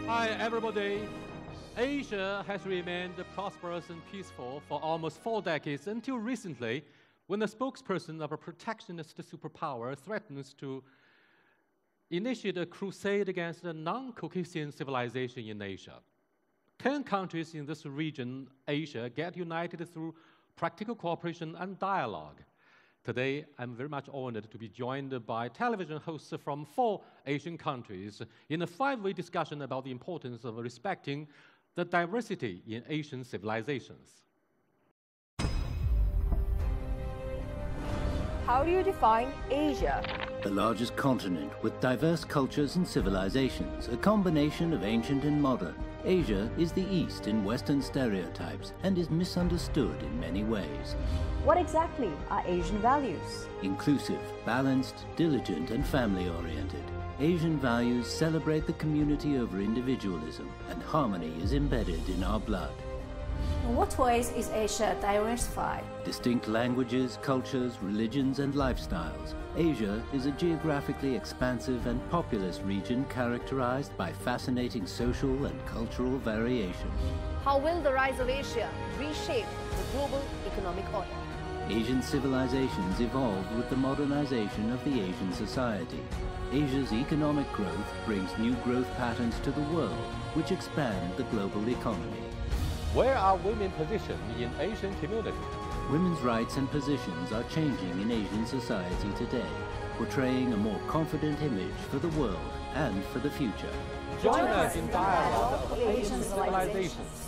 Hi, everybody. Asia has remained prosperous and peaceful for almost 4 decades until recently, when the spokesperson of a protectionist superpower threatens to initiate a crusade against the non-Caucasian civilization in Asia. 10 countries in this region, Asia, get united through practical cooperation and dialogue. Today, I'm very much honored to be joined by television hosts from 4 Asian countries in a 5-way discussion about the importance of respecting the diversity in Asian civilizations. How do you define Asia? The largest continent with diverse cultures and civilizations, a combination of ancient and modern. Asia is the East in Western stereotypes and is misunderstood in many ways. What exactly are Asian values? Inclusive, balanced, diligent, and family-oriented. Asian values celebrate the community over individualism, and harmony is embedded in our blood. In what ways is Asia diversified? Distinct languages, cultures, religions, and lifestyles. Asia is a geographically expansive and populous region characterized by fascinating social and cultural variation. How will the rise of Asia reshape the global economic order? Asian civilizations evolved with the modernization of the Asian society. Asia's economic growth brings new growth patterns to the world, which expand the global economy. Where are women positioned in Asian community? Women's rights and positions are changing in Asian society today, portraying a more confident image for the world and for the future. Join us in dialogue of Asian civilizations.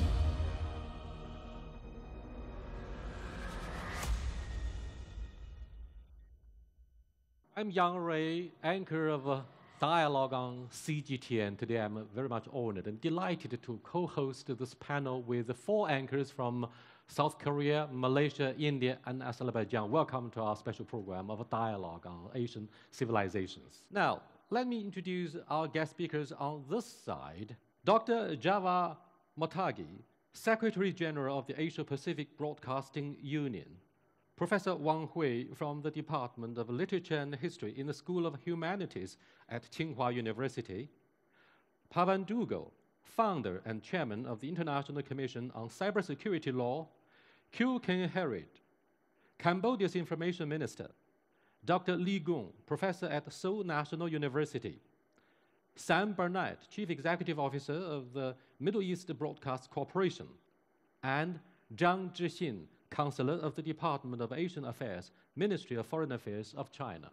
I'm Yang Rui, anchor of Dialogue on CGTN. Today I'm very much honored and delighted to co-host this panel with 4 anchors from South Korea, Malaysia, India, and Azerbaijan. Welcome to our special program of Dialogue on Asian Civilizations. Now, let me introduce our guest speakers on this side. Dr. Javad Motagi, Secretary General of the Asia-Pacific Broadcasting Union. Professor Wang Hui from the Department of Literature and History in the School of Humanities at Tsinghua University. Pavan Dugal, founder and chairman of the International Commission on Cybersecurity Law. Kyu Ken Harriet, Cambodia's Information Minister. Dr. Li Gong, professor at Seoul National University. Sam Burnett, Chief Executive Officer of the Middle East Broadcast Corporation. And Zhang Zhixin, Counselor of the Department of Asian Affairs, Ministry of Foreign Affairs of China.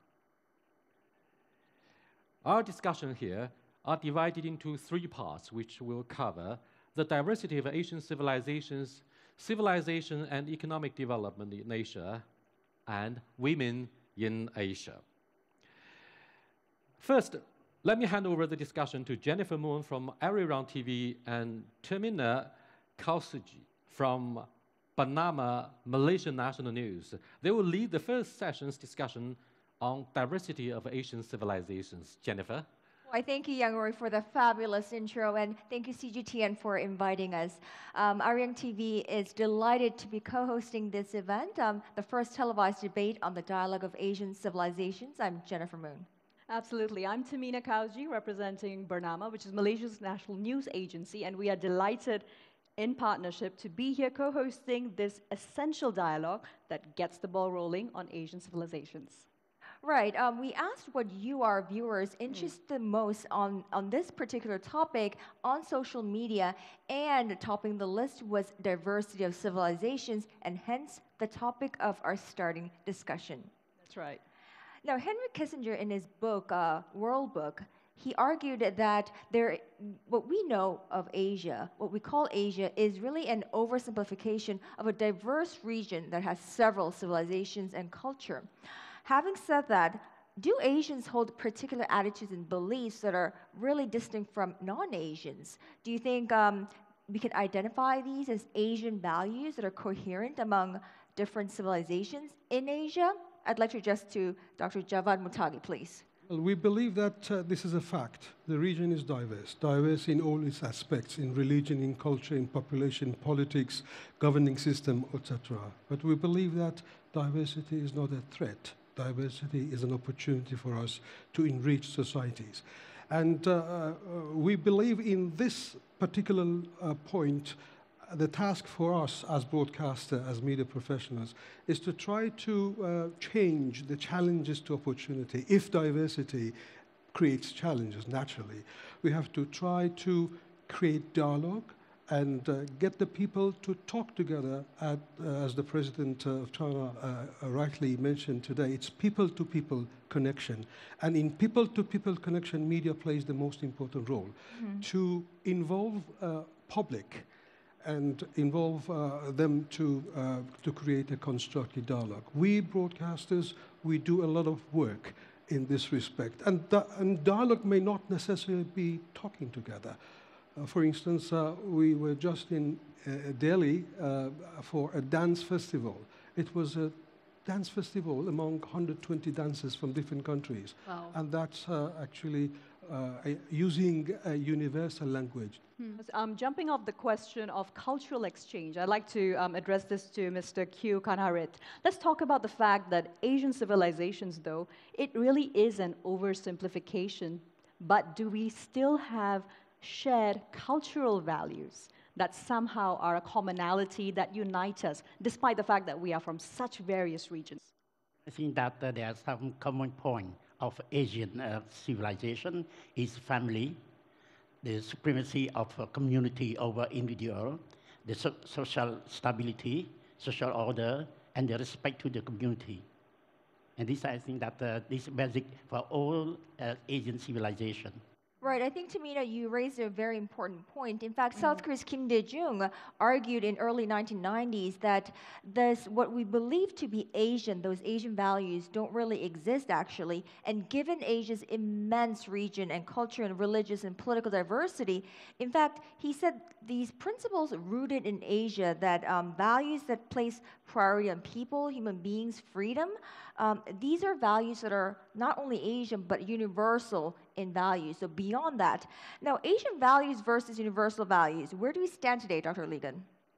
Our discussion here are divided into 3 parts, which will cover the diversity of Asian civilizations, civilization and economic development in Asia, and women in Asia. First, let me hand over the discussion to Jennifer Moon from Arirang TV and Termina Kausuji from Bernama Malaysian National News. They will lead the first session's discussion on diversity of Asian civilizations. Jennifer? Well, I thank you, Yang Rui, for the fabulous intro, and thank you, CGTN, for inviting us. Arirang TV is delighted to be co-hosting this event, the first televised debate on the dialogue of Asian civilizations. I'm Jennifer Moon. Absolutely. I'm Termina Kausuji, representing Bernama, which is Malaysia's national news agency, and we are delighted in partnership to be here co-hosting this essential dialogue that gets the ball rolling on Asian civilizations. Right. We asked what you, our viewers, interested most on this particular topic on social media, and topping the list was diversity of civilizations, and hence the topic of our starting discussion. That's right. Now, Henry Kissinger, in his book, World Book, he argued that what we know of Asia, what we call Asia, is really an oversimplification of a diverse region that has several civilizations and culture. Having said that, do Asians hold particular attitudes and beliefs that are really distinct from non-Asians? Do you think we can identify these as Asian values that are coherent among different civilizations in Asia? I'd like to address to Dr. Javad Motagi, please. Well, we believe that this is a fact. The region is diverse in all its aspects, in religion, in culture, in population, politics, governing system, etc. But we believe that diversity is not a threat. Diversity is an opportunity for us to enrich societies. And we believe in this particular point, the task for us as broadcasters, as media professionals, is to try to change the challenges to opportunity. If diversity creates challenges, naturally, we have to try to create dialogue and get the people to talk together, as the President of China rightly mentioned today. It's people-to-people connection. And in people-to-people connection, media plays the most important role. To involve public and involve them to create a constructive dialogue. We broadcasters, we do a lot of work in this respect. And dialogue may not necessarily be talking together. For instance, we were just in Delhi for a dance festival. It was a dance festival among 120 dancers from different countries. Wow. And that's actually using a universal language. Jumping off the question of cultural exchange, I'd like to address this to Mr. Q. Kanharit. Let's talk about the fact that Asian civilizations, though, it really is an oversimplification, but do we still have shared cultural values that somehow are a commonality that unite us, despite the fact that we are from such various regions? I think that there are some common point of Asian civilization is family, the supremacy of a community over individual, the social stability, social order, and the respect to the community. And this, I think that this is basic for all Asian civilization. Right, I think, Tamina, you raised a very important point. In fact, South Korea's Kim Dae-jung argued in early 1990s that what we believe to be Asian, those Asian values, don't really exist, actually. And given Asia's immense region and culture and religious and political diversity, in fact, he said these principles rooted in Asia, that values that place priority on people, human beings, freedom, these are values that are not only Asian, but universal in value. So beyond that, now Asian values versus universal values, where do we stand today, Dr. Ligon?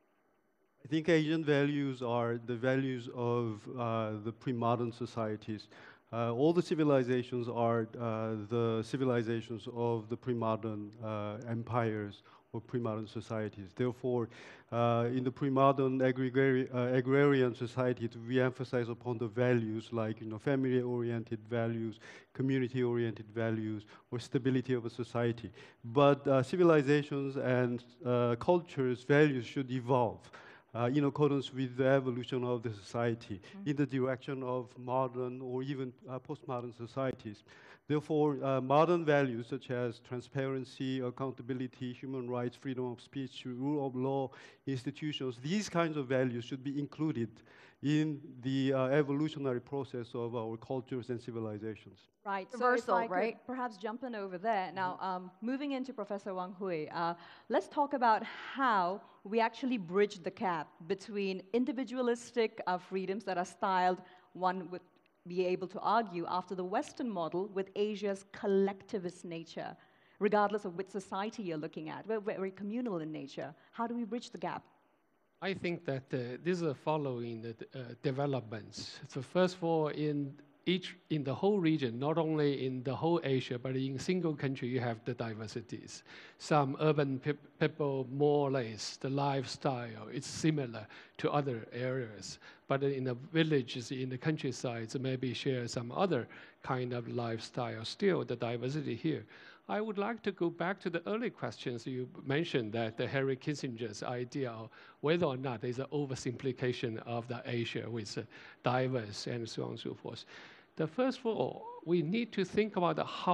I think Asian values are the values of the pre-modern societies. All the civilizations are the civilizations of the pre-modern empires or pre-modern societies. Therefore, in the pre-modern agrarian society, we emphasize upon the values like family-oriented values, community-oriented values, or stability of a society. But civilizations and cultures' values should evolve in accordance with the evolution of the society in the direction of modern or even postmodern societies. Therefore, modern values such as transparency, accountability, human rights, freedom of speech, rule of law, institutions, these kinds of values should be included in the evolutionary process of our cultures and civilizations. Right, so Reversal, if I could right? perhaps jump in over there. Now, moving into Professor Wang Hui, let's talk about how we actually bridge the gap between individualistic freedoms that are styled, one would be able to argue, after the Western model, with Asia's collectivist nature, regardless of which society you're looking at. We're very communal in nature. How do we bridge the gap? I think that these are following the developments. So first of all, in the whole region, not only in the whole Asia, but in single country, you have the diversities. Some urban people, more or less, the lifestyle is similar to other areas. But in the villages, in the countryside, maybe share some other kind of lifestyle. Still, the diversity here. I would like to go back to the early questions you mentioned, that the Henry Kissinger's idea of whether or not there's an oversimplification of the Asia with diverse and so on and so forth. The first of all, we need to think about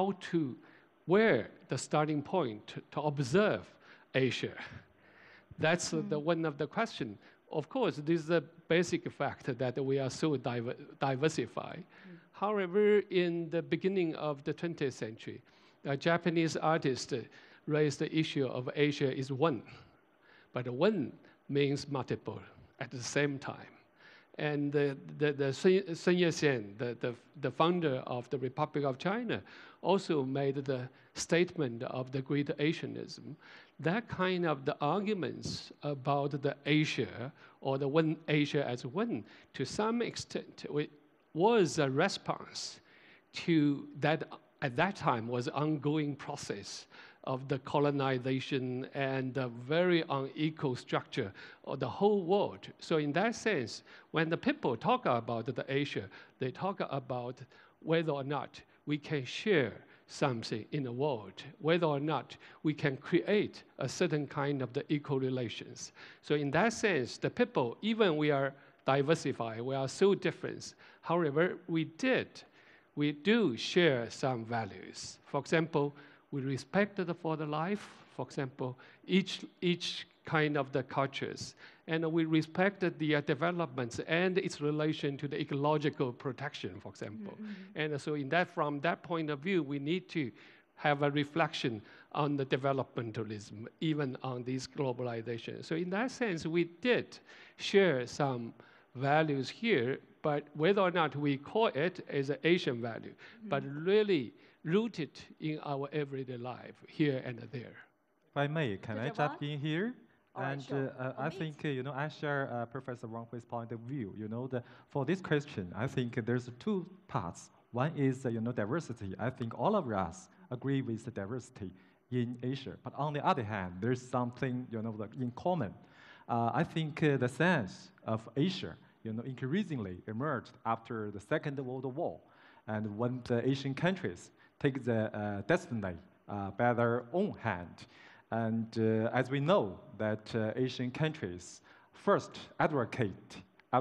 where the starting point to observe Asia. That's one of the questions. Of course, this is a basic fact that we are so diversified. However, in the beginning of the 20th century, a Japanese artist raised the issue of Asia is one, but one means multiple at the same time. And Sun Yat-sen, the founder of the Republic of China, also made the statement of the Great Asianism. That kind of the arguments about the Asia or the one Asia as one, to some extent, was a response to that at that time was an ongoing process of the colonization and the very unequal structure of the whole world. So in that sense, when the people talk about the Asia, they talk about whether or not we can share something in the world, whether or not we can create a certain kind of the equal relations. So in that sense, the people, even we are diversified, we are so different, however, we do share some values. For example, we respect for the life, for example, each kind of the cultures, and we respect the developments and its relation to the ecological protection, for example. And so from that point of view, we need to have a reflection on the developmentalism, even on this globalization. So in that sense, we did share some values here, but whether or not we call it as an Asian value, but really rooted in our everyday life here and there. If I may, can I jump in here? Right, sure. I think, I share Professor Wang Hui's point of view. For this question, I think there's two parts. One is, diversity. I think all of us agree with the diversity in Asia. But on the other hand, there's something, in common. I think the sense of Asia, increasingly emerged after the Second World War, and when the Asian countries take the destiny by their own hand. And as we know that Asian countries first advocated,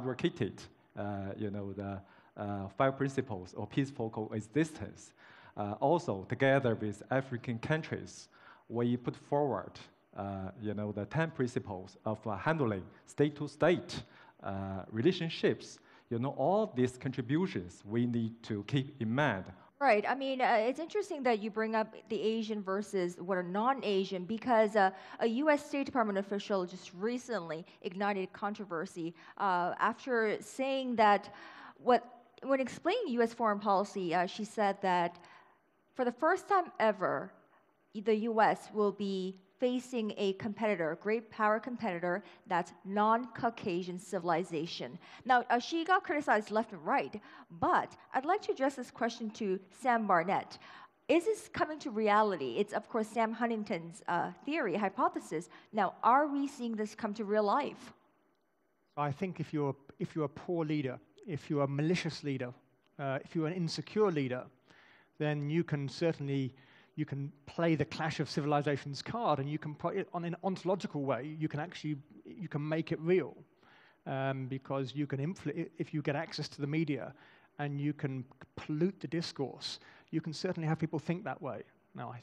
the 5 principles of peaceful coexistence. Also, together with African countries, we put forward, the 10 principles of handling state-to-state relationships. All these contributions we need to keep in mind. Right. I mean, it's interesting that you bring up the Asian versus what are non-Asian, because a U.S. State Department official just recently ignited controversy after saying that when explaining U.S. foreign policy, she said that for the first time ever, the U.S. will be facing a competitor, a great power competitor, that's non-Caucasian civilization. Now, she got criticized left and right, but I'd like to address this question to Sam Barnett. Is this coming to reality? It's, of course, Sam Huntington's theory, hypothesis. Now, are we seeing this come to real life? I think if you're a poor leader, if you're a malicious leader, if you're an insecure leader, then you can play the clash of civilizations card, and you can put it on an ontological way. You can make it real, because you can if you get access to the media, and you can pollute the discourse. You can certainly have people think that way. Now,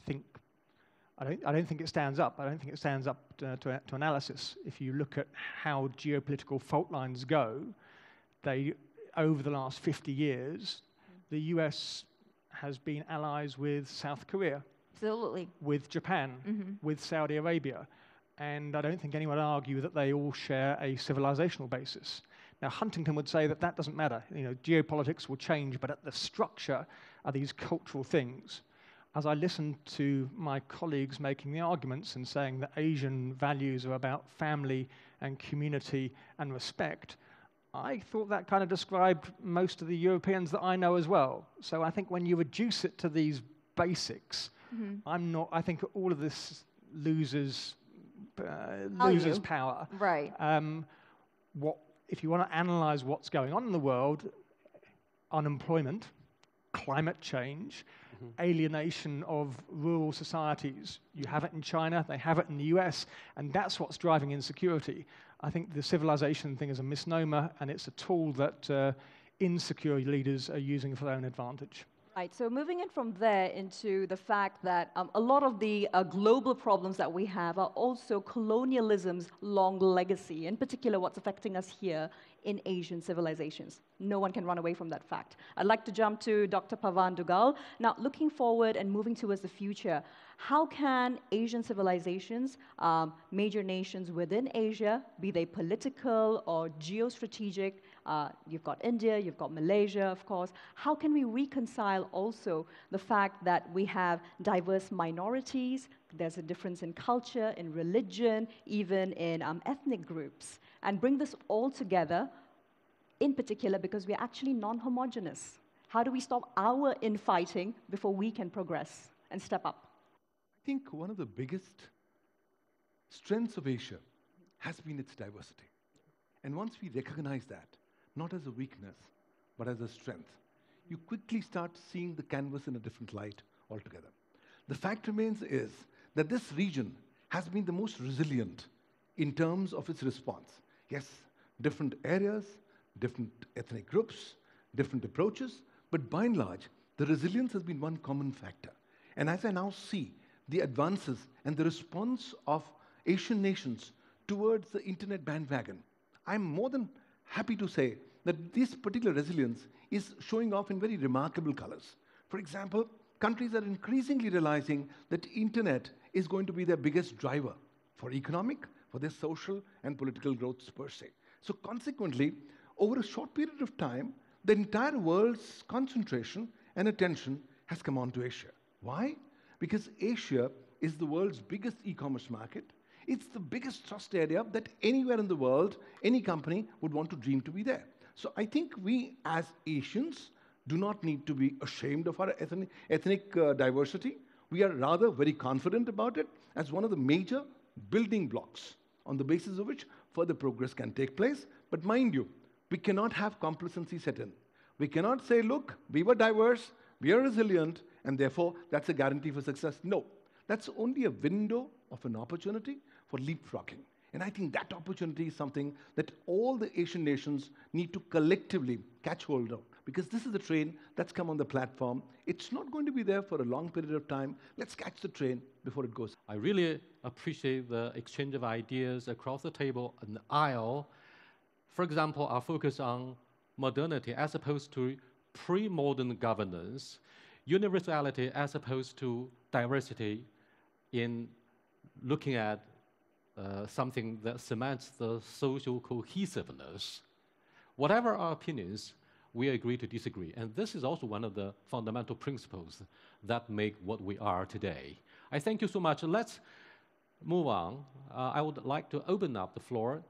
I don't think it stands up. I don't think it stands up to analysis. If you look at how geopolitical fault lines go, over the last 50 years, the U.S. has been allies with South Korea, absolutely, with Japan, with Saudi Arabia, and I don't think anyone would argue that they all share a civilizational basis. Now, Huntington would say that doesn't matter. Geopolitics will change, but at the structure are these cultural things. As I listened to my colleagues making the arguments and saying that Asian values are about family and community and respect, I thought that kind of described most of the Europeans that I know as well. So I think when you reduce it to these basics, I think all of this loses power. Right. If you want to analyze what's going on in the world, unemployment, climate change, alienation of rural societies. You have it in China, they have it in the US, and that's what's driving insecurity. I think the civilization thing is a misnomer, and it's a tool that insecure leaders are using for their own advantage. Right, so moving in from there into the fact that a lot of the global problems that we have are also colonialism's long legacy, in particular what's affecting us here in Asian civilizations. No one can run away from that fact. I'd like to jump to Dr. Pavan Dugal. Now, looking forward and moving towards the future, how can Asian civilizations, major nations within Asia, be they political or geostrategic, you've got India, you've got Malaysia, of course, how can we reconcile also the fact that we have diverse minorities, there's a difference in culture, in religion, even in ethnic groups, and bring this all together, in particular because we're actually non-homogeneous? How do we stop our infighting before we can progress and step up? I think one of the biggest strengths of Asia has been its diversity. And once we recognize that, not as a weakness, but as a strength, you quickly start seeing the canvas in a different light altogether. The fact remains is that this region has been the most resilient in terms of its response. Yes, different areas, different ethnic groups, different approaches, but by and large, the resilience has been one common factor. And as I now see the advances and the response of Asian nations towards the internet bandwagon, I'm more than happy to say that this particular resilience is showing off in very remarkable colors. For example, countries are increasingly realizing that internet is going to be their biggest driver for economic, for their social and political growth per se. So consequently, over a short period of time, the entire world's concentration and attention has come on to Asia. Why? Because Asia is the world's biggest e-commerce market. It's the biggest trust area that anywhere in the world, any company would want to dream to be there. So I think we as Asians do not need to be ashamed of our ethnic diversity. We are rather very confident about it as one of the major building blocks on the basis of which further progress can take place. But mind you, we cannot have complacency set in. We cannot say, look, we were diverse, we are resilient, and therefore that's a guarantee for success. No, that's only a window of an opportunity for leapfrogging. And I think that opportunity is something that all the Asian nations need to collectively catch hold of, because this is the train that's come on the platform. It's not going to be there for a long period of time. Let's catch the train before it goes. I really appreciate the exchange of ideas across the table and the aisle. For example, our focus on modernity as opposed to pre-modern governance, universality as opposed to diversity in looking at something that cements the social cohesiveness. Whatever our opinions, we agree to disagree. And this is also one of the fundamental principles that make what we are today. I thank you so much. Let's move on. I would like to open up the floor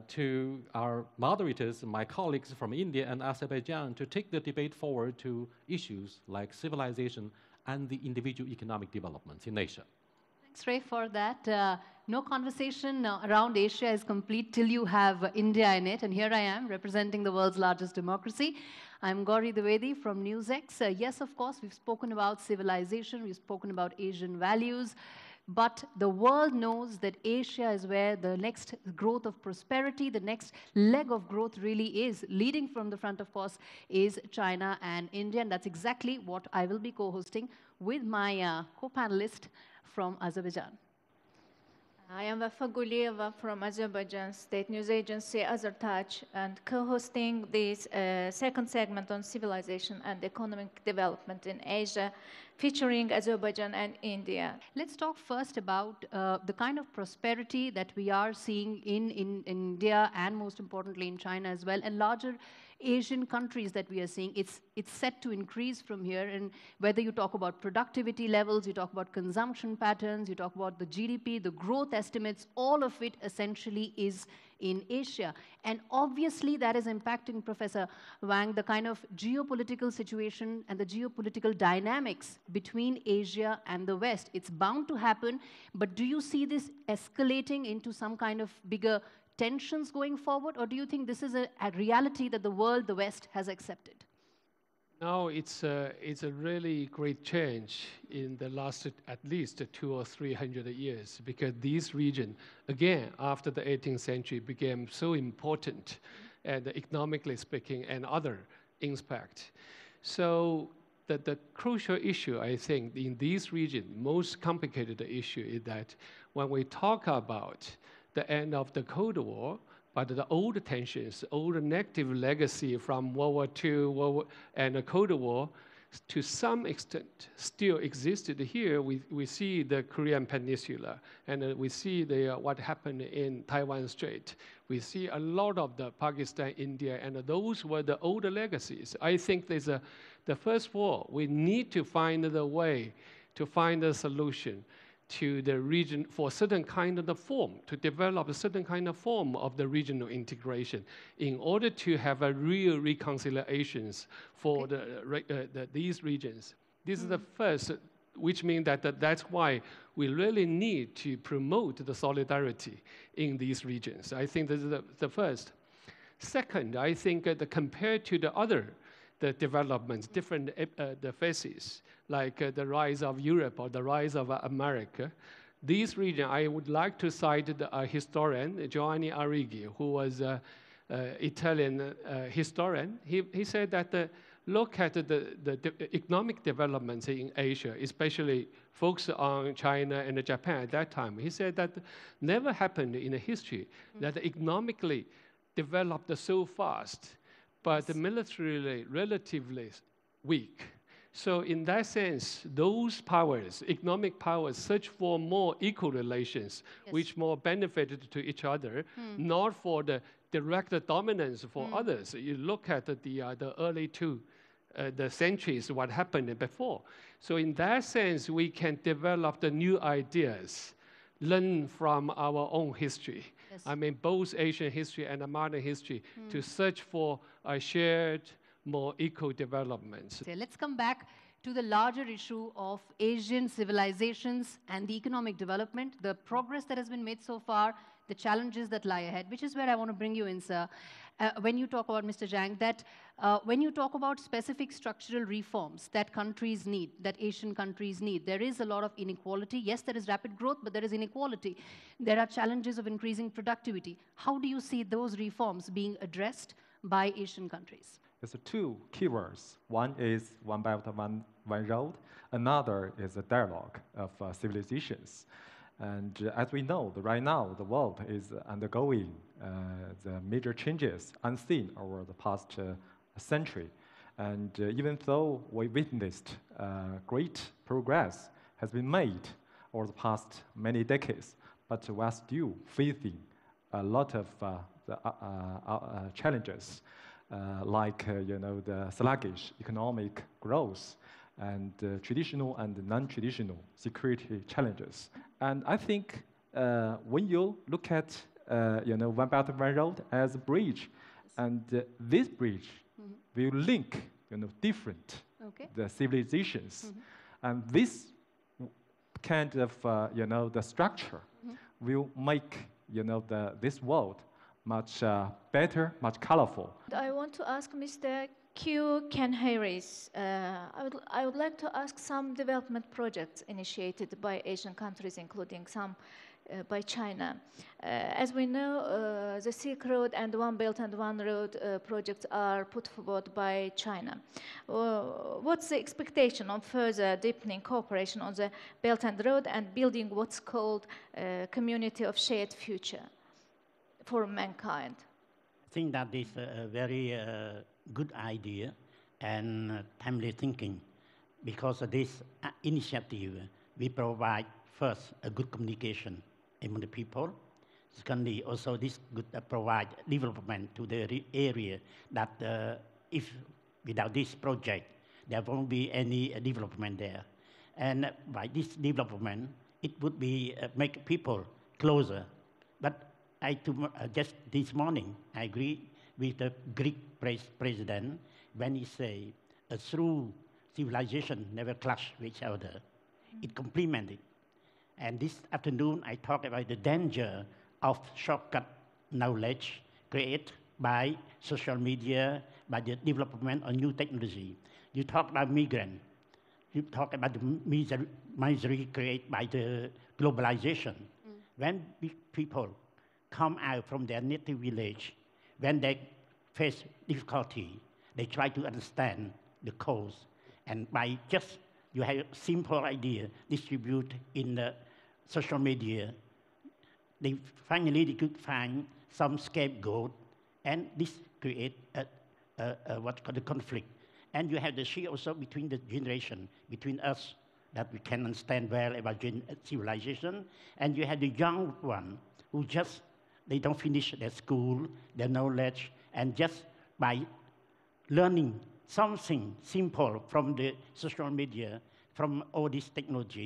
to our moderators, my colleagues from India and Azerbaijan, to take the debate forward to issues like civilization and the individual economic developments in Asia. Thanks, Ray, for that. No conversation around Asia is complete till you have India in it. And here I am, representing the world's largest democracy. I'm Gauri Dwivedi from NewsX. Yes, of course, we've spoken about civilization. We've spoken about Asian values. But the world knows that Asia is where the next growth of prosperity, the next leg of growth really is. Leading from the front, of course, is China and India. And that's exactly what I will be co-hosting with my co-panelist from Azerbaijan. I am Vafa Gulieva from Azerbaijan State News Agency, Azertaj, and co-hosting this second segment on civilization and economic development in Asia, featuring Azerbaijan and India. Let's talk first about the kind of prosperity that we are seeing in India and most importantly in China as well, and larger Asian countries that we are seeing. It's set to increase from here, and whether you talk about productivity levels, you talk about consumption patterns, you talk about the GDP, the growth estimates, all of it essentially is in Asia. And obviously that is impacting, Professor Wang, the kind of geopolitical situation and the geopolitical dynamics between Asia and the West. It's bound to happen, but do you see this escalating into some kind of bigger tensions going forward, or do you think this is a reality that the world, the West, has accepted? No, it's a really great change in the last at least 200 or 300 years, because this region, again, after the 18th century, became so important, and economically speaking, and other impact. So the crucial issue, I think, in this region, most complicated issue is that when we talk about the end of the Cold War, but the old tensions, old negative legacy from World War II and the Cold War, to some extent still existed here. We see the Korean Peninsula, and we see what happened in Taiwan Strait. We see a lot of the Pakistan, India, and those were the old legacies. I think the first of all, we need to find the way to find a solution to the region for a certain kind of the form, to develop a certain kind of form of the regional integration in order to have a real reconciliations for these regions. This is the first, which means that that's why we really need to promote the solidarity in these regions. I think this is the first. Second, I think that compared to the developments, different the phases, like the rise of Europe or the rise of America, these regions, I would like to cite the historian, Giovanni Arrighi, who was an Italian historian. He said that look at the economic developments in Asia, especially focused on China and Japan at that time. He said that never happened in the history that economically developed so fast, but militarily relatively weak. So in that sense, those powers, economic powers, search for more equal relations, which more benefited to each other, not for the direct dominance for others. You look at the early the centuries, what happened before. So in that sense, we can develop the new ideas, learn from our own history. Yes. I mean, both Asian history and modern history, to search for a shared, more equal development. Let's come back to the larger issue of Asian civilizations and the economic development, the progress that has been made so far, the challenges that lie ahead, which is where I want to bring you in, sir. When you talk about, Mr. Zhang, that when you talk about specific structural reforms that countries need, that Asian countries need, there is a lot of inequality. Yes, there is rapid growth, but there is inequality. There are challenges of increasing productivity. How do you see those reforms being addressed by Asian countries? There's two keywords. One is One Belt, One Road. Another is a dialogue of civilizations. And as we know, right now, the world is undergoing the major changes unseen over the past century. And even though we witnessed great progress has been made over the past many decades, but we are still facing a lot of challenges, like the sluggish economic growth and traditional and non-traditional security challenges. And I think when you look at One Belt, One Road as a bridge, and this bridge will link different the civilizations, and this kind of the structure will make this world much better, much colorful. I want to ask Mr. Q. Ken Harris. I would like to ask some development projects initiated by Asian countries, including some by China. As we know, the Silk Road and One Belt and One Road projects are put forward by China. What's the expectation of further deepening cooperation on the Belt and Road and building what's called a community of shared future for mankind? I think that is a very good idea and timely thinking, because of this initiative, we provide first a good communication among the people. Secondly, also this could provide development to the area that if without this project, there won't be any development there. And by this development, it would be make people closer. But just this morning, I agree with the Greek president when he say, through civilization never clash with each other. It complemented. And this afternoon, I talked about the danger of shortcut knowledge created by social media, by the development of new technology. You talk about migrants. You talk about the misery created by the globalization. When people come out from their native village, when they face difficulty, they try to understand the cause. And by just, you have a simple idea, distribute in the social media, they could find some scapegoat, and this create what's called a conflict. And you have the share also between the generation, between us, that we can understand well about civilization, and you have the young one who just, they don't finish their school, their knowledge, and just by learning something simple from the social media, from all this technology,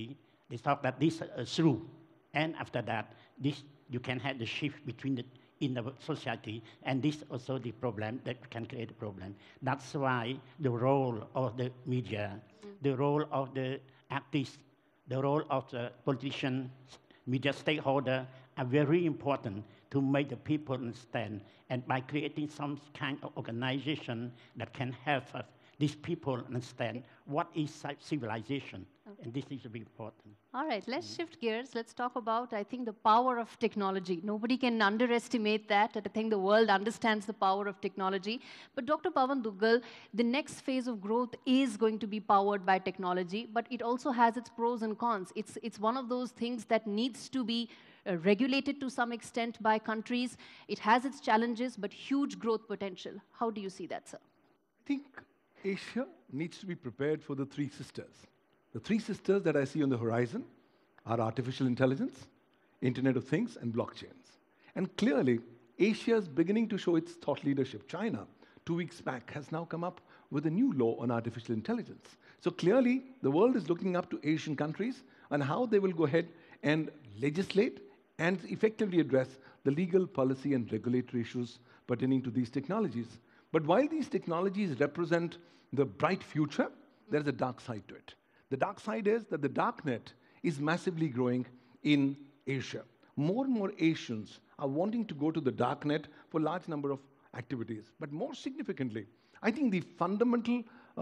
They thought that this is through. And after that, this, you can have the shift between in the society, and this also the problem that can create a problem. That's why the role of the media, the role of the artists, the role of the politicians, media stakeholder are very important to make the people understand. And by creating some kind of organization that can help us, these people understand what is civilization. Okay. And this is very important. All right, let's shift gears. Let's talk about, I think, the power of technology. Nobody can underestimate that. I think the world understands the power of technology. But Dr. Pawan Duggal, the next phase of growth is going to be powered by technology, but it also has its pros and cons. It's one of those things that needs to be regulated to some extent by countries. It has its challenges, but huge growth potential. How do you see that, sir? I think Asia needs to be prepared for the three sisters. The three sisters that I see on the horizon are artificial intelligence, Internet of Things, and blockchains. And clearly, Asia is beginning to show its thought leadership. China, 2 weeks back, has now come up with a new law on artificial intelligence. So clearly, the world is looking up to Asian countries on how they will go ahead and legislate and effectively address the legal, policy, and regulatory issues pertaining to these technologies. But while these technologies represent the bright future, there's a dark side to it. The dark side is that the darknet is massively growing in Asia. More and more Asians are wanting to go to the darknet for a large number of activities. But more significantly, I think the fundamental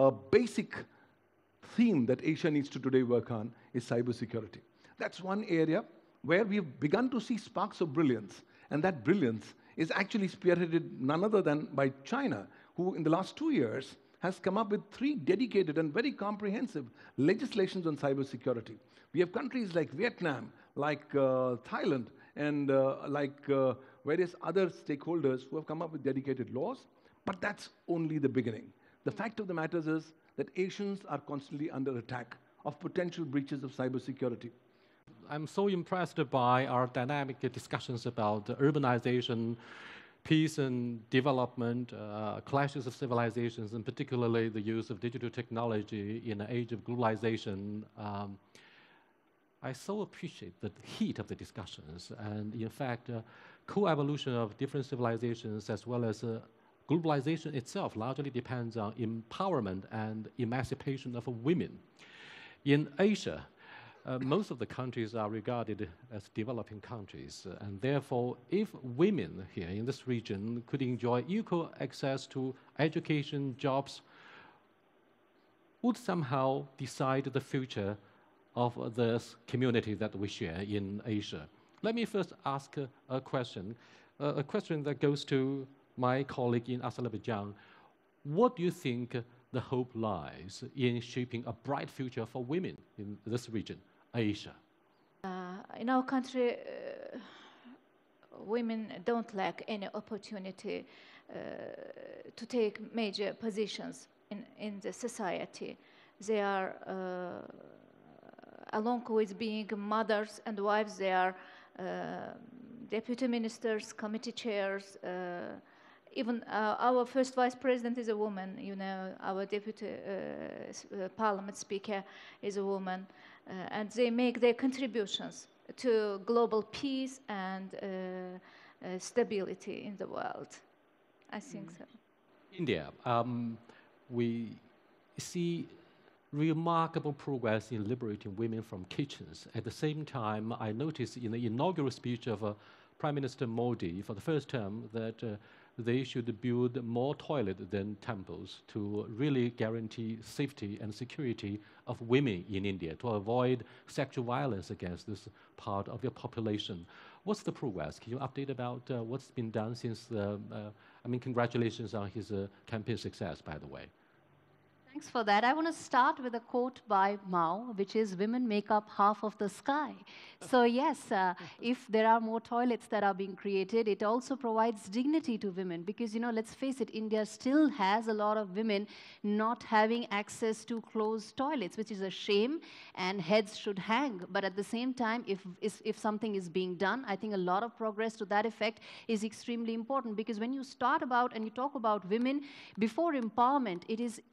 basic theme that Asia needs to today work on is cybersecurity. That's one area where we've begun to see sparks of brilliance. And that brilliance is actually spearheaded none other than by China, who in the last 2 years has come up with 3 dedicated and very comprehensive legislations on cybersecurity. We have countries like Vietnam, like Thailand, and various other stakeholders who have come up with dedicated laws, but that's only the beginning. The fact of the matter is that Asians are constantly under attack of potential breaches of cybersecurity. I'm so impressed by our dynamic discussions about urbanization, peace and development, clashes of civilizations, and particularly the use of digital technology in an age of globalization. I so appreciate the heat of the discussions, and in fact, co-evolution of different civilizations as well as globalization itself largely depends on empowerment and emancipation of women. In Asia, most of the countries are regarded as developing countries, and therefore, if women here in this region could enjoy equal access to education, jobs, would somehow decide the future of this community that we share in Asia. Let me first ask a question that goes to my colleague in Azerbaijan. What do you think the hope lies in shaping a bright future for women in this region, Asia? In our country, women don't lack any opportunity to take major positions in the society. They are, along with being mothers and wives, they are deputy ministers, committee chairs. Even our first vice president is a woman. You know, our deputy parliament speaker is a woman. And they make their contributions to global peace and stability in the world. I think so. India, we see remarkable progress in liberating women from kitchens. At the same time, I noticed in the inaugural speech of Prime Minister Modi for the first term that they should build more toilets than temples to really guarantee safety and security of women in India, to avoid sexual violence against this part of your population. What's the progress? Can you update about what's been done since congratulations on his campaign success, by the way. Thanks for that. I want to start with a quote by Mao, which is, "Women make up half of the sky." So yes, if there are more toilets that are being created, it also provides dignity to women. Because, you know, let's face it, India still has a lot of women not having access to closed toilets, which is a shame, and heads should hang. But at the same time, if something is being done, I think a lot of progress to that effect is extremely important. Because when you start about and you talk about women, before empowerment, it is education,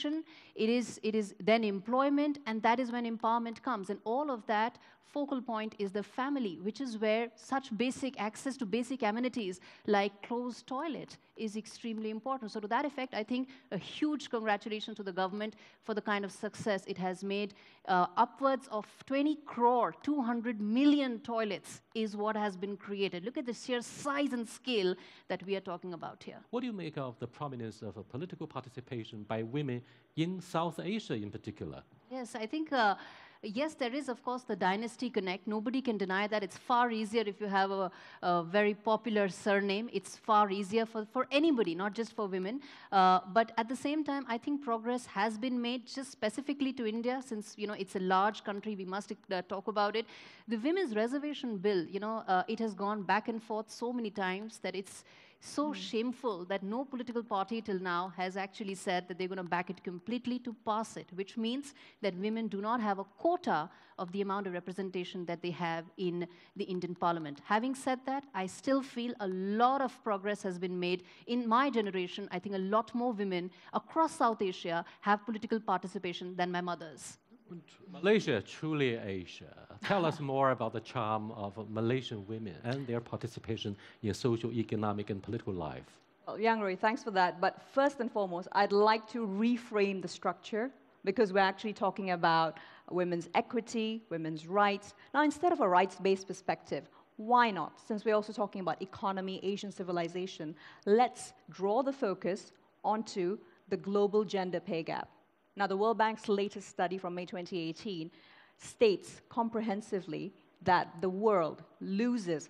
education, it is then employment, and that is when empowerment comes. And all of that focal point is the family, which is where such basic access to basic amenities like closed toilet is extremely important. So to that effect, I think a huge congratulations to the government for the kind of success it has made. Upwards of 20 crore, 200 million toilets is what has been created. Look at the sheer size and scale that we are talking about here. What do you make of the prominence of political participation by women in South Asia in particular? Yes, I think, yes, there is, of course, the dynasty connect. Nobody can deny that. It's far easier if you have a very popular surname. It's far easier for anybody, not just for women. But at the same time, I think progress has been made just specifically to India, since, you know, it's a large country. We must talk about it. The Women's Reservation Bill, you know, it has gone back and forth so many times that it's so shameful that no political party till now has actually said that they're going to back it completely to pass it, which means that women do not have a quota of the amount of representation that they have in the Indian Parliament. Having said that, I still feel a lot of progress has been made. In my generation, I think a lot more women across South Asia have political participation than my mothers. Malaysia, truly Asia. Tell us more about the charm of Malaysian women and their participation in social, economic, and political life. Well, Yang Rui, thanks for that. But first and foremost, I'd like to reframe the structure, because we're actually talking about women's equity, women's rights. Now, instead of a rights-based perspective, why not? Since we're also talking about economy, Asian civilization, let's draw the focus onto the global gender pay gap. Now, the World Bank's latest study from May 2018 states comprehensively that the world loses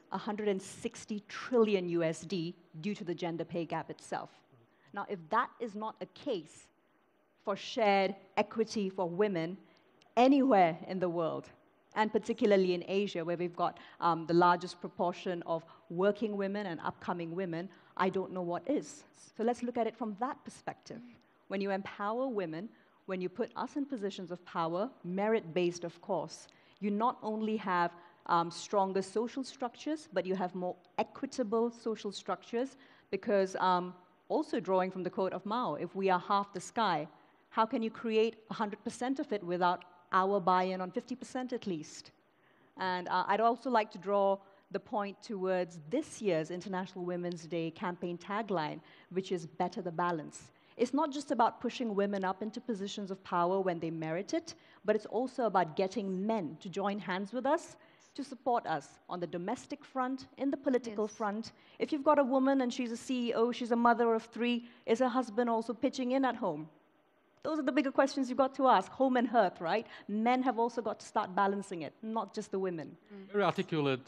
160 trillion USD due to the gender pay gap itself. Now, if that is not a case for shared equity for women anywhere in the world, and particularly in Asia, where we've got the largest proportion of working women and upcoming women, I don't know what is. So let's look at it from that perspective. When you empower women, when you put us in positions of power, merit-based, of course, you not only have stronger social structures, but you have more equitable social structures, because also drawing from the quote of Mao, if we are half the sky, how can you create 100% of it without our buy-in on 50% at least? And I'd also like to draw the point towards this year's International Women's Day campaign tagline, which is better the balance. It's not just about pushing women up into positions of power when they merit it, but it's also about getting men to join hands with us to support us on the domestic front, in the political front. If you've got a woman and she's a CEO, she's a mother of 3, is her husband also pitching in at home? Those are the bigger questions you've got to ask, home and hearth, right? Men have also got to start balancing it, not just the women. Very articulate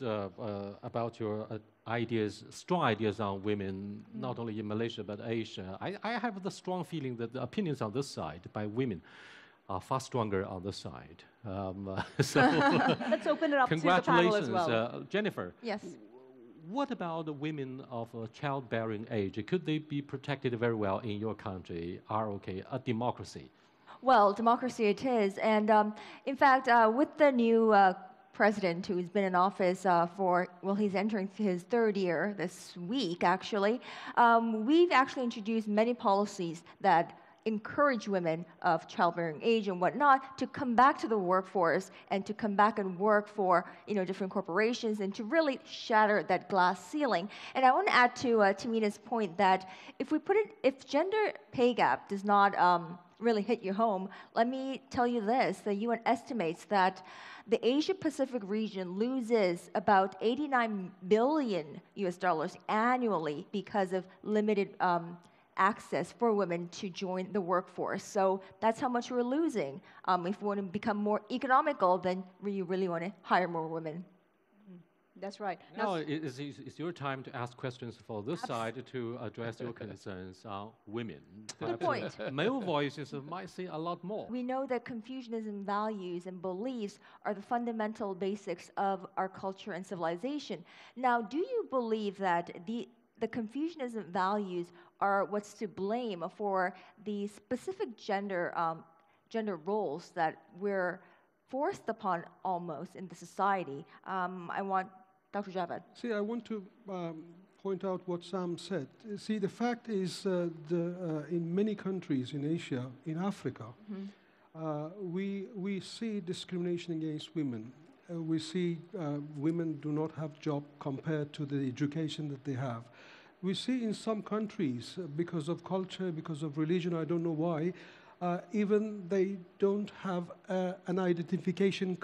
about your ideas, strong ideas on women, not only in Malaysia but Asia. I have the strong feeling that the opinions on this side by women are far stronger on this side. So let's open it up to the panel as well. Congratulations, Jennifer. Yes. What about the women of childbearing age? Could they be protected very well in your country, ROK, a democracy? Well, democracy it is. And in fact, with the new president who's been in office he's entering his 3rd year this week, actually, we've actually introduced many policies that encourage women of childbearing age and whatnot to come back to the workforce and to come back and work for different corporations and to really shatter that glass ceiling. And I want to add to Tamina's point that if gender pay gap does not really hit you home, let me tell you this: the UN estimates that the Asia Pacific region loses about $89 billion annually because of limited access for women to join the workforce. So that's how much we're losing. If we want to become more economical, then we really want to hire more women. That's right. Now it's your time to ask questions for this side to address your concerns on women. Good point. Male voices might say a lot more. We know that Confucianism values and beliefs are the fundamental basics of our culture and civilization. Now, do you believe that the Confucianism values are what's to blame for the specific gender roles that we're forced upon almost in the society? I want Dr. Javad. See, I want to point out what Sam said. See, the fact is, in many countries in Asia, in Africa, we see discrimination against women. We see women do not have job compared to the education that they have. We see in some countries, because of culture, because of religion, I don't know why, even they don't have an identification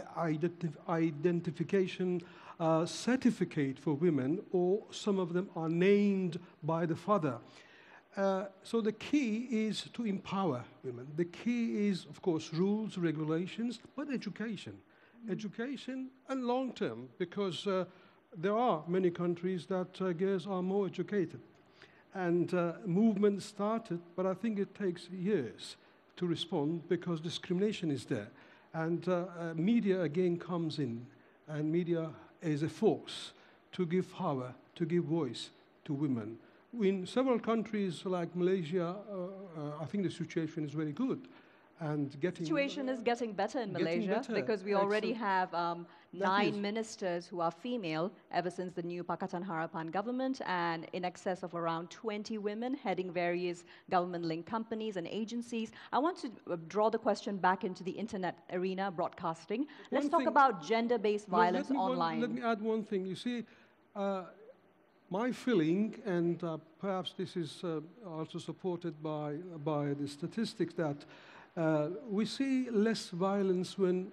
certificate for women, or some of them are named by the father. So the key is to empower women. The key is, of course, rules, regulations, but education. Education and long term, because there are many countries that girls are more educated. And movement started, but I think it takes years to respond because discrimination is there. And media again comes in, and media is a force to give power, to give voice to women. In several countries like Malaysia, I think the situation is very good. And the situation is getting better in Malaysia because we already have 9 ministers who are female ever since the new Pakatan Harapan government, and in excess of around 20 women heading various government-linked companies and agencies. I want to draw the question back into the internet arena, broadcasting. Let's talk about gender-based violence online. Let me add one thing. You see, my feeling, and perhaps this is also supported by the statistics, that we see less violence when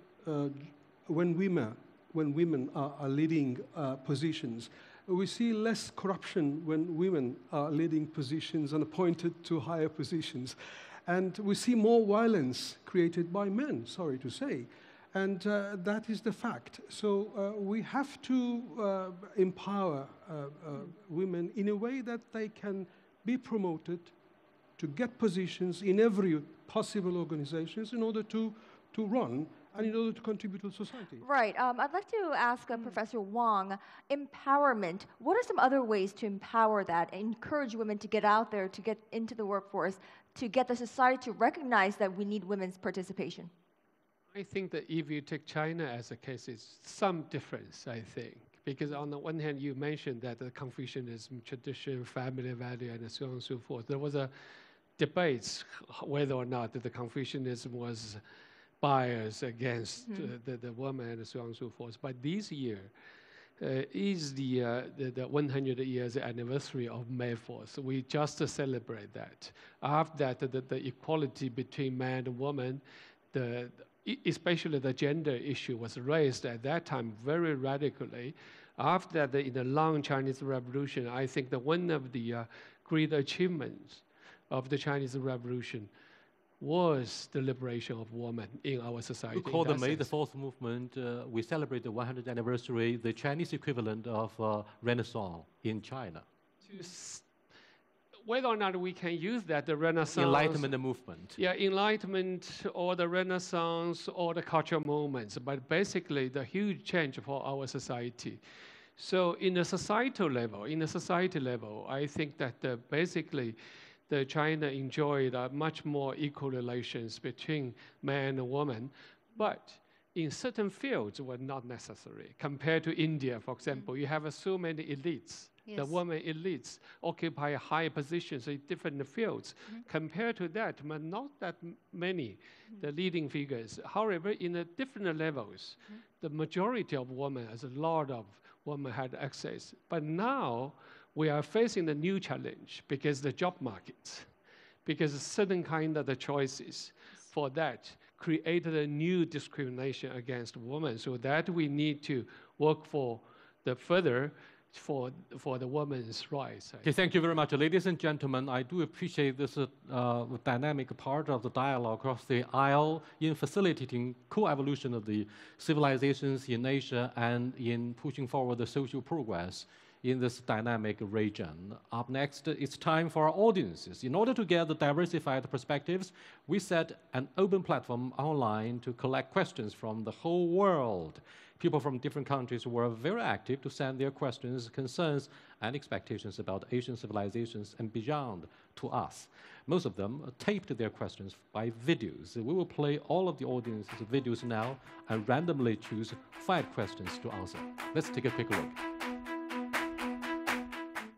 women are leading positions. We see less corruption when women are leading positions and appointed to higher positions. And we see more violence created by men, sorry to say. And that is the fact. So we have to empower women in a way that they can be promoted to get positions in every possible organizations in order to run and in order to contribute to society. Right. I'd like to ask Professor Wang, empowerment, what are some other ways to empower that, encourage women to get out there, to get into the workforce, to get the society to recognize that we need women's participation? I think that if you take China as a case, it's some difference, I think. Because on the one hand, you mentioned that the Confucianism, tradition, family value, and so on and so forth. There was a debate whether or not the Confucianism was biased against the woman and so on and so forth. But this year is the 100 years anniversary of May 4th. We just celebrate that. After that, the equality between man and woman, especially the gender issue was raised at that time very radically. After that, in the long Chinese Revolution, I think that one of the great achievements of the Chinese Revolution was the liberation of women in our society. We call the May the 4th movement. We celebrate the 100th anniversary, the Chinese equivalent of Renaissance in China. Whether or not we can use that, the Renaissance... Enlightenment movement. Yeah, Enlightenment or the Renaissance or the cultural movements, but basically the huge change for our society. So in the societal level, I think that basically China enjoyed much more equal relations between man and woman, but in certain fields were not necessary. Compared to India, for example, you have so many elites. Yes. The women elites occupy high positions in different fields. Compared to that, but not that many, the leading figures. However, in the different levels, the majority of women, as a lot of women had access. But now we are facing the new challenge because the job market, because certain kind of the choices for that created a new discrimination against women. So that we need to work for the further for the women's rights. Okay, thank you very much. Ladies and gentlemen, I do appreciate this dynamic part of the dialogue across the aisle in facilitating co-evolution of the civilizations in Asia and in pushing forward the social progress in this dynamic region. Up next, it's time for our audiences. In order to get the diversified perspectives, we set an open platform online to collect questions from the whole world. People from different countries were very active to send their questions, concerns, and expectations about Asian civilizations and beyond to us. Most of them taped their questions by videos. We will play all of the audience's videos now and randomly choose 5 questions to answer. Let's take a quick look.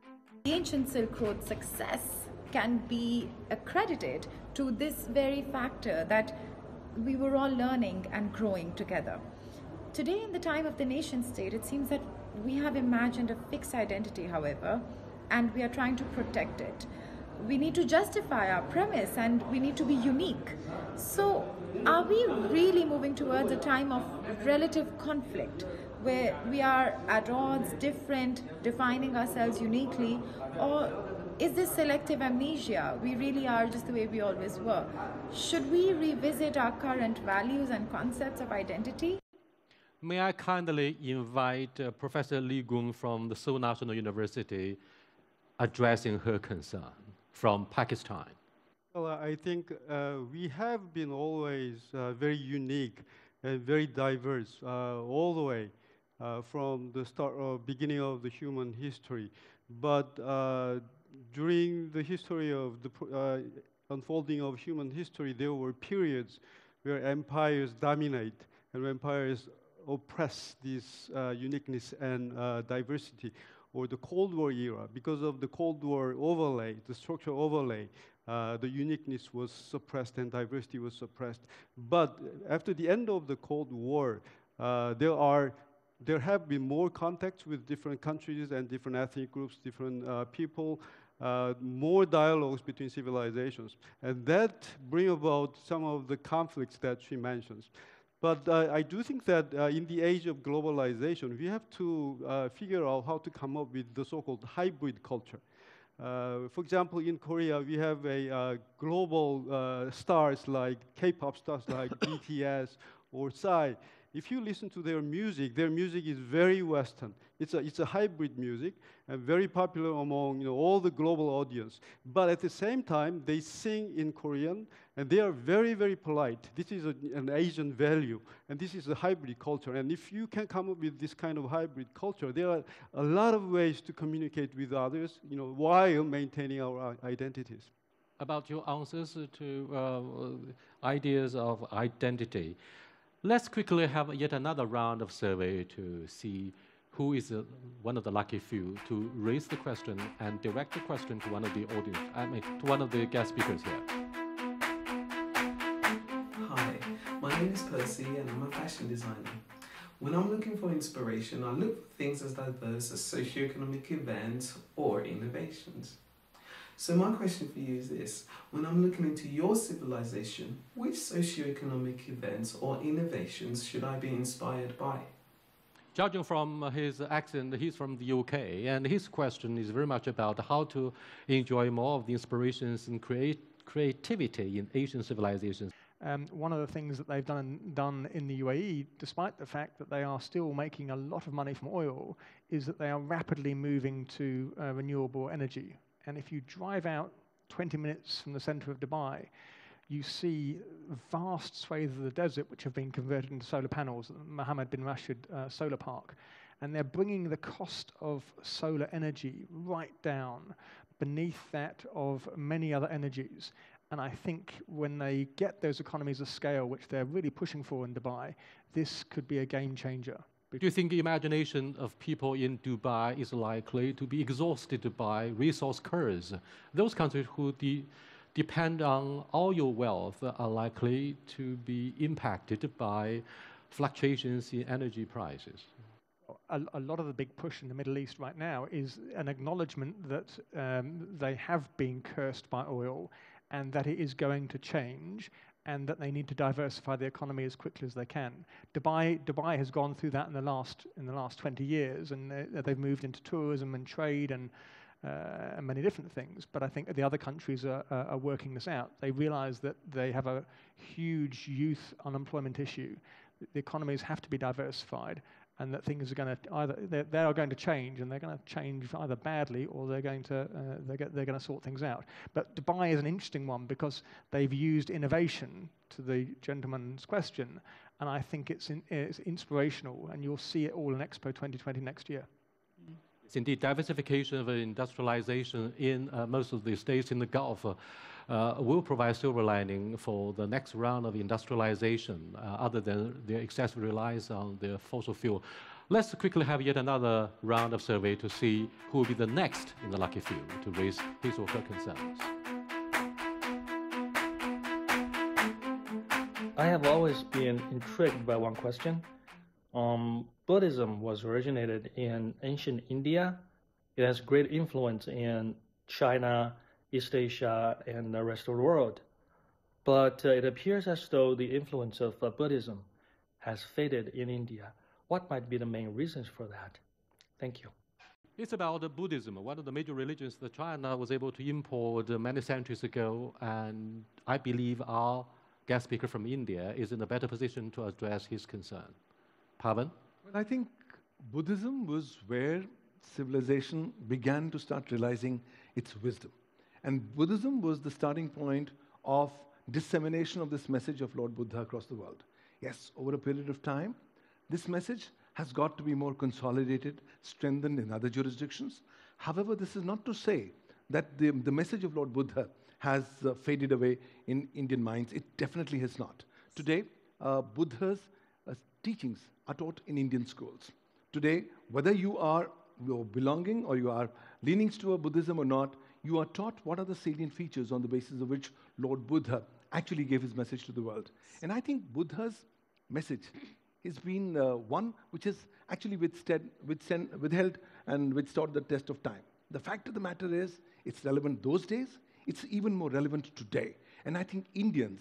ancient Silk Road success can be accredited to this very factor that we were all learning and growing together. Today, in the time of the nation state, it seems that we have imagined a fixed identity, however, and we are trying to protect it. We need to justify our premise and we need to be unique. So, are we really moving towards a time of relative conflict where we are at odds, different, defining ourselves uniquely, or is this selective amnesia? We really are just the way we always were. Should we revisit our current values and concepts of identity? May I kindly invite Professor Li Gung from the Seoul National University addressing her concern from Pakistan. Well, I think we have been always very unique and very diverse all the way from the beginning of the human history. But during the history of the unfolding of human history, there were periods where empires dominate and empires oppress this uniqueness and diversity, or the Cold War era. Because of the Cold War overlay, the structural overlay, the uniqueness was suppressed and diversity was suppressed. But after the end of the Cold War, there have been more contacts with different countries and different ethnic groups, different people, more dialogues between civilizations. And that bring about some of the conflicts that she mentions. But I do think that in the age of globalization, we have to figure out how to come up with the so-called hybrid culture. For example, in Korea, we have a global stars like K-pop stars like BTS or Psy. If you listen to their music is very Western. It's a hybrid music and very popular among all the global audience. But at the same time, they sing in Korean and they are very, very polite. This is an Asian value and this is a hybrid culture. And if you can come up with this kind of hybrid culture, there are a lot of ways to communicate with others, while maintaining our identities. About your answers to ideas of identity. Let's quickly have yet another round of survey to see who is one of the lucky few to raise the question and direct the question to one of the audience, to one of the guest speakers here. Hi, my name is Percy and I'm a fashion designer. When I'm looking for inspiration, I look for things as diverse as socioeconomic events or innovations. So my question for you is this: when I'm looking into your civilization, which socioeconomic events or innovations should I be inspired by? Judging from his accent, he's from the UK, and his question is very much about how to enjoy more of the inspirations and creativity in Asian civilizations. One of the things that they've done in the UAE, despite the fact that they are still making a lot of money from oil, is that they are rapidly moving to renewable energy. And if you drive out 20 minutes from the center of Dubai, you see vast swathes of the desert which have been converted into solar panels, the Mohammed bin Rashid solar park. And they're bringing the cost of solar energy right down beneath that of many other energies. And I think when they get those economies of scale, which they're really pushing for in Dubai, this could be a game changer. Do you think the imagination of people in Dubai is likely to be exhausted by resource curse? Those countries who depend on oil wealth are likely to be impacted by fluctuations in energy prices. A lot of the big push in the Middle East right now is an acknowledgement that they have been cursed by oil and that it is going to change, and that they need to diversify the economy as quickly as they can. Dubai has gone through that in the last 20 years, and they've moved into tourism and trade and many different things. But I think the other countries are working this out. They realize that they have a huge youth unemployment issue. The economies have to be diversified, and that things are going to they are going to change, and they're going to change either badly or they're going to sort things out. But Dubai is an interesting one because they've used innovation, to the gentleman's question, and I think it's inspirational, and you'll see it all in Expo 2020 next year. It's indeed diversification of industrialization in most of the states in the Gulf will provide silver lining for the next round of industrialization, other than their excessive reliance on the fossil fuel. Let's quickly have yet another round of survey to see who will be the next in the lucky few to raise his or her concerns. I have always been intrigued by one question. Buddhism was originated in ancient India. It has great influence in China, East Asia, and the rest of the world. But it appears as though the influence of Buddhism has faded in India. What might be the main reasons for that? Thank you. It's about Buddhism, one of the major religions that China was able to import many centuries ago, and I believe our guest speaker from India is in a better position to address his concern. Pavan? Well, I think Buddhism was where civilization began to start realizing its wisdom. And Buddhism was the starting point of dissemination of this message of Lord Buddha across the world. Yes, over a period of time, this message has got to be more consolidated, strengthened in other jurisdictions. However, this is not to say that the message of Lord Buddha has faded away in Indian minds. It definitely has not. Today, Buddha's teachings are taught in Indian schools. Today, whether you're belonging or you are leaning toward Buddhism or not, you are taught what are the salient features on the basis of which Lord Buddha actually gave his message to the world. And I think Buddha's message has been one which has actually withheld and withstood the test of time. The fact of the matter is, it's relevant those days, it's even more relevant today. And I think Indians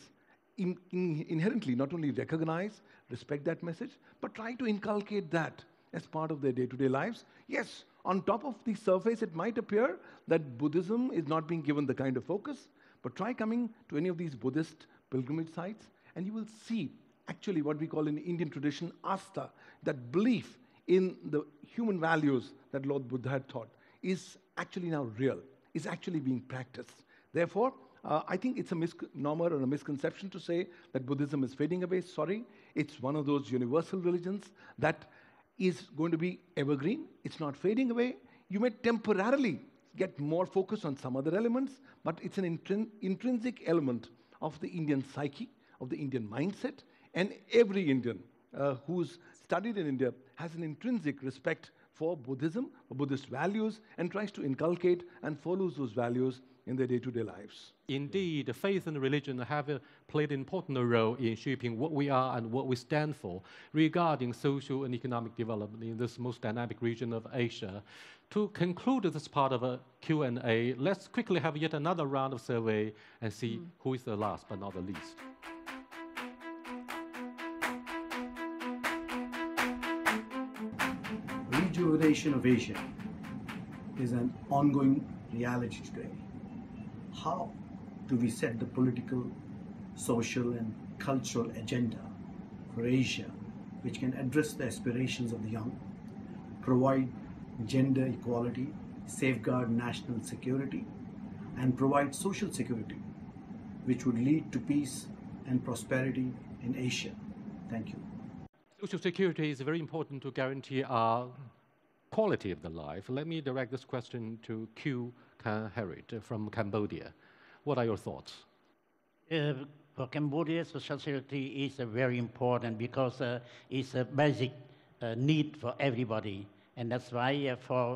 inherently not only recognize, respect that message, but try to inculcate that as part of their day-to-day lives. Yes, on top of the surface, it might appear that Buddhism is not being given the kind of focus, but try coming to any of these Buddhist pilgrimage sites, and you will see actually what we call in Indian tradition, asta, that belief in the human values that Lord Buddha had taught is actually now real, is actually being practiced. Therefore, I think it's a misnomer or a misconception to say that Buddhism is fading away. Sorry, it's one of those universal religions that is going to be evergreen. It's not fading away. You may temporarily get more focus on some other elements, but it's an intrinsic element of the Indian psyche, of the Indian mindset, and every Indian who's studied in India has an intrinsic respect for Buddhism, for Buddhist values, and tries to inculcate and follows those values in their day-to-day lives. Indeed, faith and religion have played an important role in shaping what we are and what we stand for regarding social and economic development in this most dynamic region of Asia. To conclude this part of a Q&A, let's quickly have yet another round of survey and see who is the last but not the least. Rejuvenation of Asia is an ongoing reality today. How do we set the political, social, and cultural agenda for Asia, which can address the aspirations of the young, provide gender equality, safeguard national security, and provide social security, which would lead to peace and prosperity in Asia? Thank you. Social security is very important to guarantee our quality of the life. Let me direct this question to Q. Harit from Cambodia. What are your thoughts? For Cambodia, social security is very important because it's a basic need for everybody. And that's why for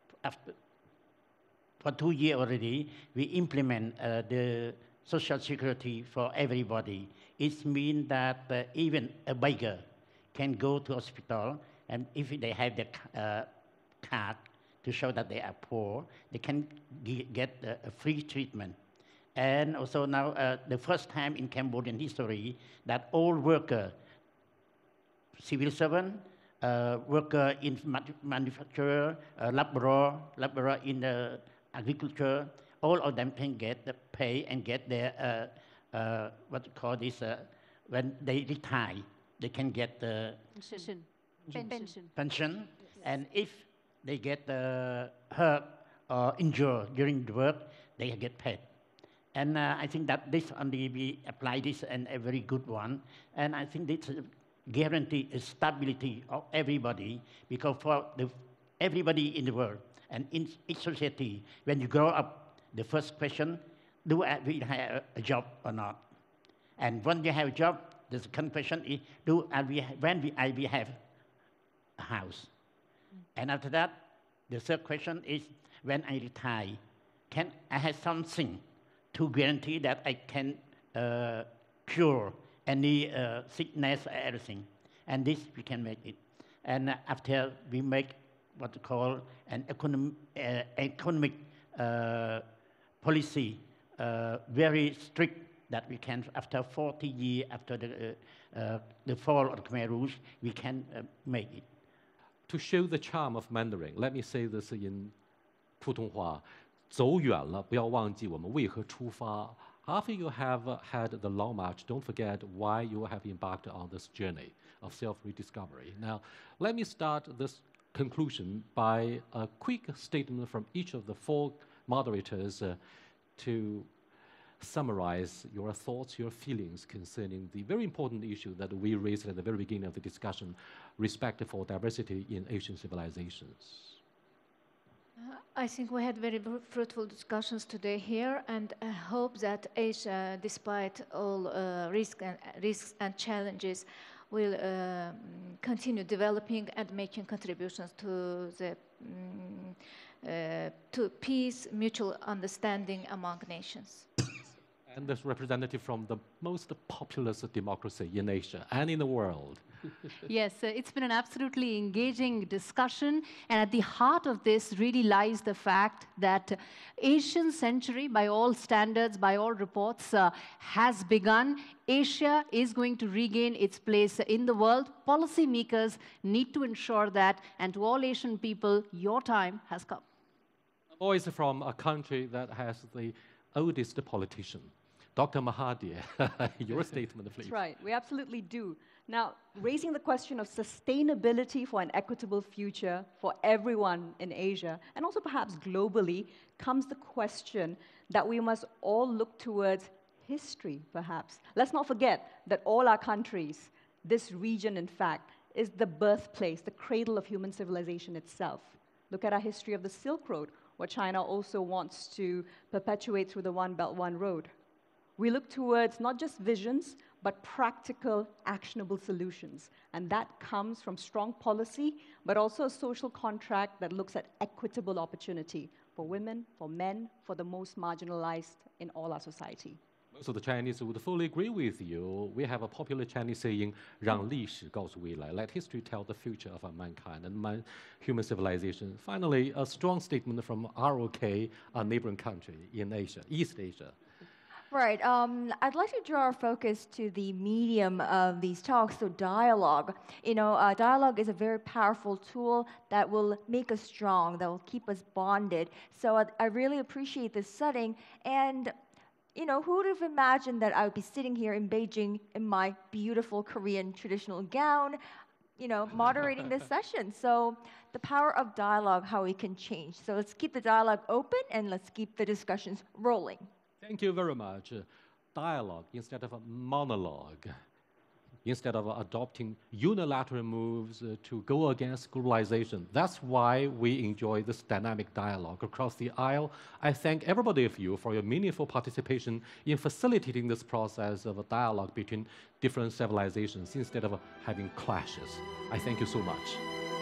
2 years already, we implement the social security for everybody. It means that even a beggar can go to hospital, and if they have the card to show that they are poor, they can get a free treatment. And also now, the first time in Cambodian history that all workers, civil servant, worker in manufacturer, laborer in the agriculture, all of them can get the pay and get their, what you call this, when they retire, they can get the pension. And if they get hurt or injured during the work, they get paid. And I think that this only we apply this and a very good one. And I think this guarantee stability of everybody, because for everybody in the world and in each society, when you grow up, the first question, do we have a job or not? And when you have a job, the second question is, when we have house. And after that, the third question is, when I retire, can I have something to guarantee that I can cure any sickness or everything? And this we can make it. And after we make what we call an economic policy, very strict, that we can, after 40 years after the fall of the Khmer Rouge, we can make it. To show the charm of Mandarin, let me say this in 普通话，走远了，不要忘记我们为何出发。After you have had the long march, don't forget why you have embarked on this journey of self-rediscovery. Now, let me start this conclusion by a quick statement from each of the four moderators to summarize your thoughts, your feelings concerning the very important issue that we raised at the very beginning of the discussion, respect for diversity in Asian civilizations. I think we had very fruitful discussions today here, and I hope that Asia, despite all risks and challenges, will continue developing and making contributions to the to peace, mutual understanding among nations. And this representative from the most populous democracy in Asia and in the world. Yes, it's been an absolutely engaging discussion, and at the heart of this really lies the fact that Asian century, by all standards, by all reports, has begun. Asia is going to regain its place in the world. Policymakers need to ensure that, and to all Asian people, your time has come. A voice from a country that has the oldest politician. Dr. Mahathir, your statement, please. That's right, we absolutely do. Now, raising the question of sustainability for an equitable future for everyone in Asia, and also perhaps globally, comes the question that we must all look towards history, perhaps. Let's not forget that all our countries, this region, in fact, is the birthplace, the cradle of human civilization itself. Look at our history of the Silk Road, what China also wants to perpetuate through the One Belt, One Road. We look towards not just visions, but practical, actionable solutions. And that comes from strong policy, but also a social contract that looks at equitable opportunity for women, for men, for the most marginalized in all our society. Most of the Chinese would fully agree with you. We have a popular Chinese saying, 让历史告诉未来. Let history tell the future of mankind and human civilization. Finally, a strong statement from ROK, a neighboring country in Asia, East Asia. Right. I'd like to draw our focus to the medium of these talks, so dialogue. You know, dialogue is a very powerful tool that will make us strong, that will keep us bonded. So I really appreciate this setting. And, you know, who would have imagined that I would be sitting here in Beijing in my beautiful Korean traditional gown, you know, moderating this session. So the power of dialogue, how we can change. So let's keep the dialogue open and let's keep the discussions rolling. Thank you very much. Dialogue instead of a monologue. Instead of adopting unilateral moves to go against globalization. That's why we enjoy this dynamic dialogue across the aisle. I thank everybody of you for your meaningful participation in facilitating this process of a dialogue between different civilizations instead of having clashes. I thank you so much.